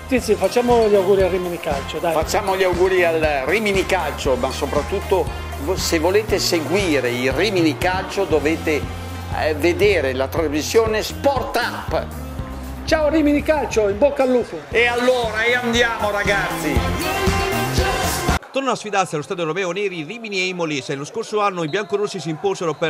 Tizi, facciamo gli auguri al Rimini Calcio, dai. Facciamo gli auguri al Rimini Calcio, ma soprattutto se volete seguire il Rimini Calcio dovete vedere la trasmissione Sport Up. Ciao Rimini Calcio, in bocca al lupo. E allora, andiamo ragazzi! Tornano a sfidarsi allo stadio Romeo Neri Rimini e Molise. Lo scorso anno i biancorossi si imposero per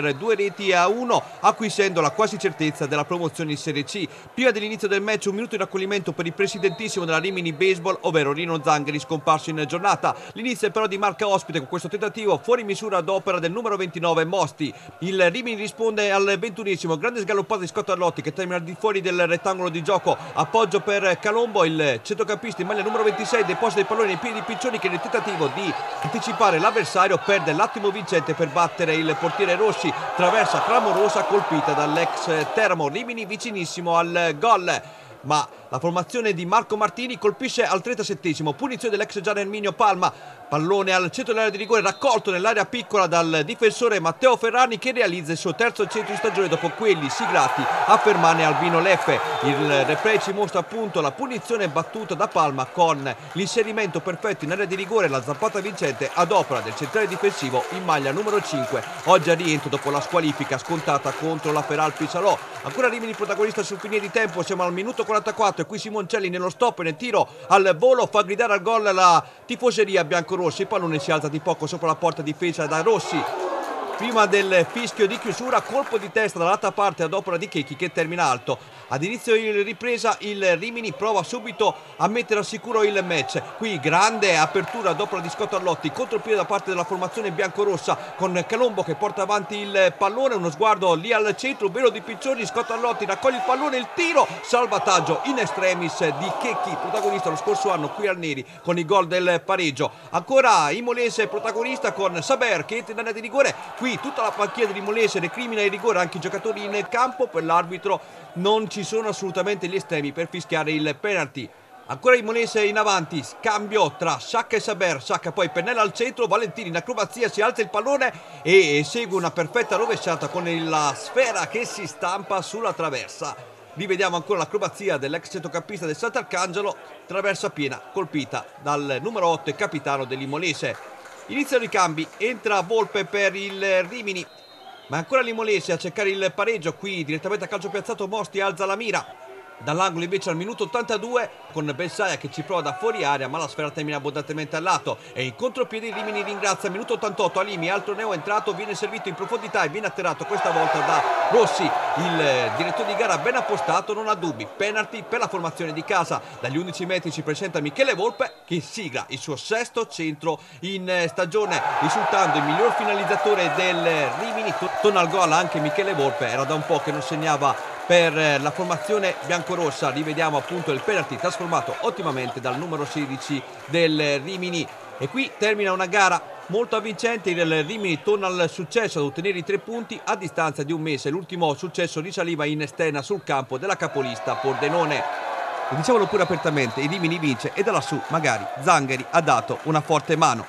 2-1, acquisendo la quasi certezza della promozione in Serie C. Prima dell'inizio del match, un minuto di raccoglimento per il presidentissimo della Rimini Baseball, ovvero Rino Zangheri, scomparso in giornata. L'inizio però di marca ospite con questo tentativo fuori misura ad opera del numero 29 Mosti. Il Rimini risponde al 21esimo, grande sgaloppata di Scott Arlotti che termina al di fuori del rettangolo di gioco. Appoggio per Calombo, il centrocampista in maglia numero 26 deposita il pallone nei piedi di Piccioni che nel tentativo di anticipare l'avversario perde l'attimo vincente per battere il portiere Rossi, traversa clamorosa colpita dall'ex Teramo. Rimini vicinissimo al gol, ma la formazione di Marco Martini colpisce al 37esimo, punizione dell'ex Gian Erminio Palma, pallone al centro dell'area di rigore raccolto nell'area piccola dal difensore Matteo Ferrani che realizza il suo terzo centro di stagione dopo quelli siglati a Fermane Albino Leffe. Il replay ci mostra appunto la punizione battuta da Palma con l'inserimento perfetto in area di rigore, la zampata vincente ad opera del centrale difensivo in maglia numero 5, oggi a rientro dopo la squalifica scontata contro la Feralpi Salò. Ancora Rimini protagonista sul finire di tempo, siamo al minuto 44 e qui Simoncelli nello stop e nel tiro al volo fa gridare al gol la tifoseria biancorossi. Il pallone si alza di poco sopra la porta difesa da Rossi. Prima del fischio di chiusura, colpo di testa dall'altra parte ad opera di Checchi che termina alto. Ad inizio ripresa il Rimini prova subito a mettere al sicuro il match. Qui grande apertura ad opera di Scott Arlotti, contropiede da parte della formazione biancorossa con Calombo che porta avanti il pallone, uno sguardo lì al centro, velo di Piccioni, Scott Arlotti raccoglie il pallone, il tiro, salvataggio in extremis di Checchi, protagonista lo scorso anno qui al Neri con il gol del pareggio. Ancora Imolese protagonista con Saber che entra in area di rigore. Qui tutta la panchina di Molese recrimina il rigore, anche i giocatori in campo. Per l'arbitro non ci sono assolutamente gli estremi per fischiare il penalty. Ancora Imolese in avanti, scambio tra Sciacca e Saber, Sciacca poi pennella al centro, Valentini in acrobazia si alza il pallone e segue una perfetta rovesciata con la sfera che si stampa sulla traversa. Rivediamo ancora l'acrobazia dell'ex centrocampista del Sant'Arcangelo, traversa piena colpita dal numero 8 e capitano dell'Imolese. Iniziano i cambi, entra Volpe per il Rimini, ma ancora l'Imolese a cercare il pareggio. Qui direttamente a calcio piazzato Mosti alza la mira. Dall'angolo invece al minuto 82 con Bensaia che ci prova da fuori area, ma la sfera termina abbondantemente al lato e in contropiede Rimini ringrazia. Minuto 88 Alimi, altro neo entrato, viene servito in profondità e viene atterrato questa volta da Rossi. Il direttore di gara ben appostato, non ha dubbi, penalty per la formazione di casa. Dagli 11 metri ci presenta Michele Volpe che sigla il suo sesto centro in stagione, risultando il miglior finalizzatore del Rimini. Torna al gol anche Michele Volpe, era da un po' che non segnava per la formazione biancorossa. Rivediamo appunto il penalty trasformato ottimamente dal numero 16 del Rimini. E qui termina una gara molto avvincente. Il Rimini torna al successo ad ottenere i 3 punti a distanza di un mese. L'ultimo successo risaliva in esterna sul campo della capolista Pordenone. E diciamolo pure apertamente, il Rimini vince e da lassù magari Zangheri ha dato una forte mano.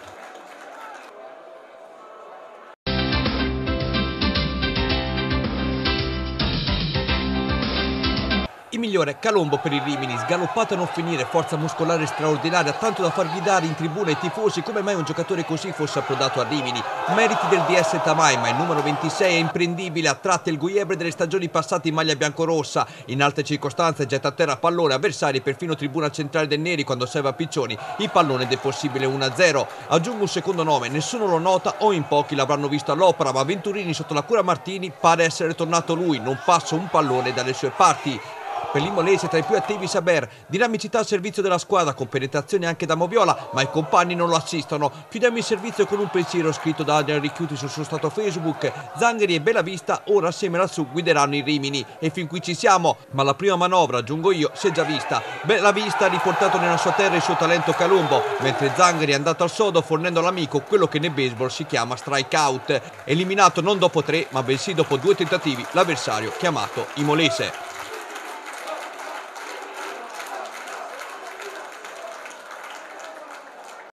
Il migliore Calombo per il Rimini, sgaloppato a non finire, forza muscolare straordinaria, tanto da far gridare in tribuna i tifosi come mai un giocatore così fosse approdato a Rimini. Meriti del DS Tamai, ma il numero 26 è imprendibile, a tratte il Guiebre delle stagioni passate in maglia biancorossa. In alte circostanze getta a terra pallone avversari, perfino tribuna centrale del Neri quando serve a Piccioni il pallone del possibile 1-0. Aggiungo un secondo nome, nessuno lo nota o in pochi l'avranno visto all'opera, ma Venturini sotto la cura Martini pare essere tornato lui, non passa un pallone dalle sue parti. Per l'Imolese tra i più attivi Saber, dinamicità al servizio della squadra con penetrazione anche da Moviola, ma i compagni non lo assistono. Chiudiamo il servizio con un pensiero scritto da Adrian Ricchiuti sul suo stato Facebook. Zangheri e Bellavista ora assieme lassù guideranno i Rimini e fin qui ci siamo, ma la prima manovra, aggiungo io, si è già vista. Bellavista ha riportato nella sua terra il suo talento Calombo, mentre Zangheri è andato al sodo fornendo all'amico quello che nel baseball si chiama strike out. Eliminato non dopo 3 ma bensì dopo 2 tentativi l'avversario chiamato Imolese.